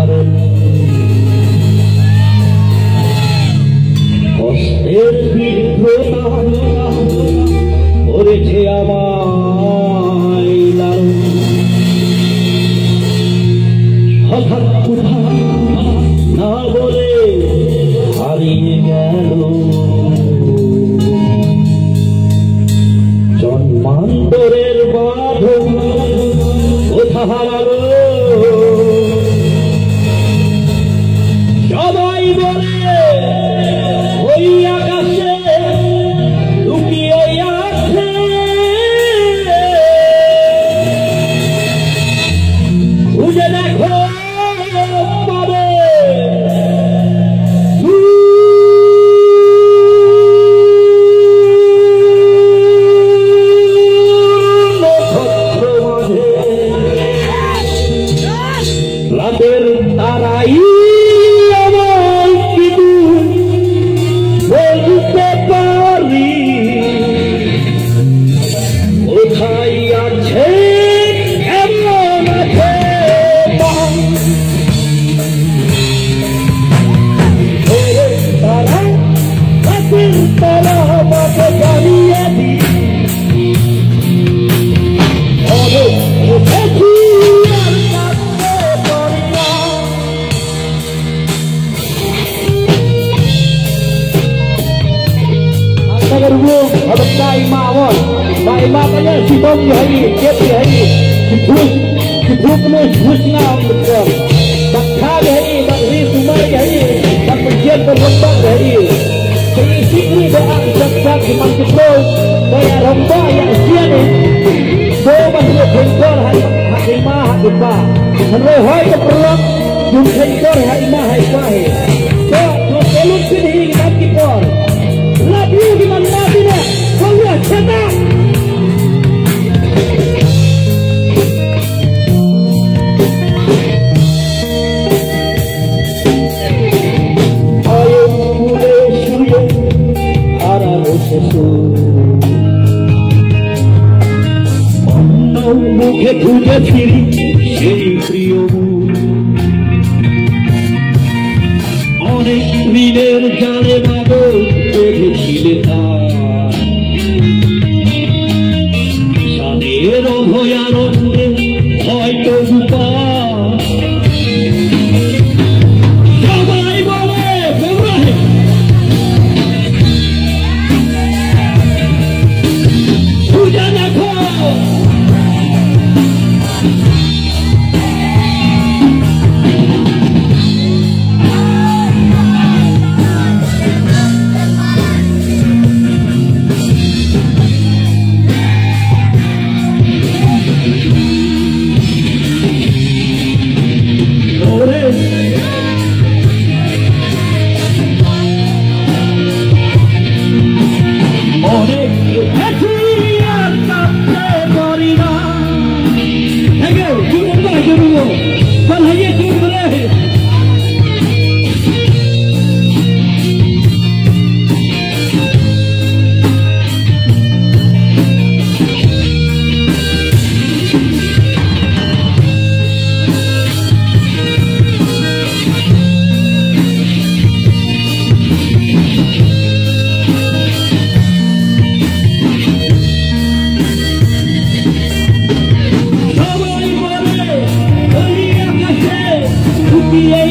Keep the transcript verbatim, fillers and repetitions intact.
কারণ কষ্টের বিদ্ধতা করেছে আমায় লালন। হঠাৎ কোথা না বলে হারিয়ে গেল জন্মান্তরের বাঁধন কোথা হারালো। সবাই বলে ওই আকাশে লুকিয়ে আছে খুঁজে দেখো পাবে রাতের তারাই আমার কিছু বলতে পারি কোথায় আছে এমন আছে তারা রাতের তারা আমাকে জানিয়ে দি Habis dah imam awal, dah imam aja si bom di hari, dia di hari, si bus, si bus ni bus ngam betul. Tak kah di hari, tak hari sumber di hari, tak penjian berlomba di hari. Jadi sikri doa jak-jak di masjid bos, bayar lomba yang sia ni. Bos masuk bengkor hari hari imam hari ba. Henry hoi keperluan jumpa bengkor hari imam hari ba. So, so selut sini kita kipor. Lagi di mana dia? Kau lihat cetak. Ayo mulai suya, arah sesu. Mana muke tuja ciri, ciri priyomu. Onek miler jale bago. সাদের ভয়ানন্দে হয়তো রূপা সবাই বলে পূজা দেখো Yeah.